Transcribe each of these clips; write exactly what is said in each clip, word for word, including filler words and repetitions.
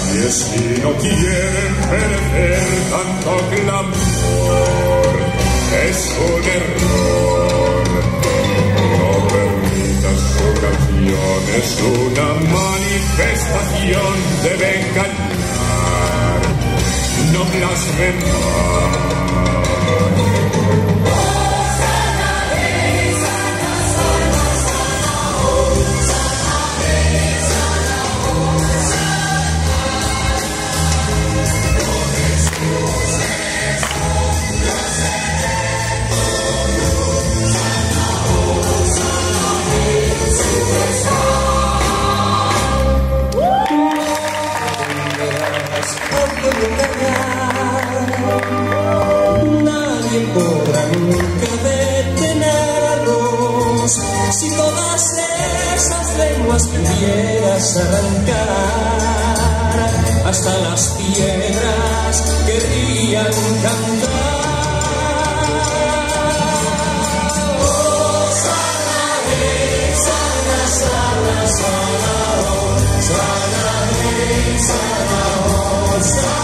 nadie si no quieren perder tanto clamor. Es un error. No permitas su canción, es una manifestación. Debe engañar, no blasfemar. Nadie podrá nunca detenerlos. Si todas esas lenguas pudieras arrancar, hasta las piedras querrían cantar. Oh, sana, hey, sana, sana, sana, oh, sana, hey, sana, oh, sana.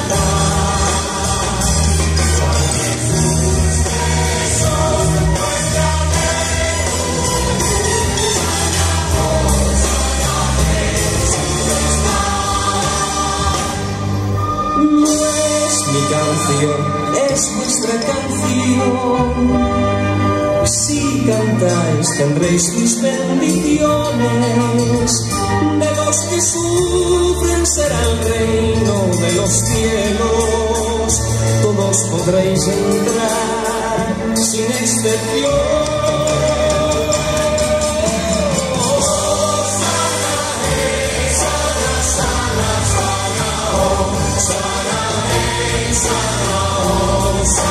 Mi canción es vuestra canción. Si cantáis tendréis mis bendiciones. De los que sufren será el reino de los cielos. Todos podréis entrar sin excepción. Sana, oh, sana, hey, sana, oh, sana.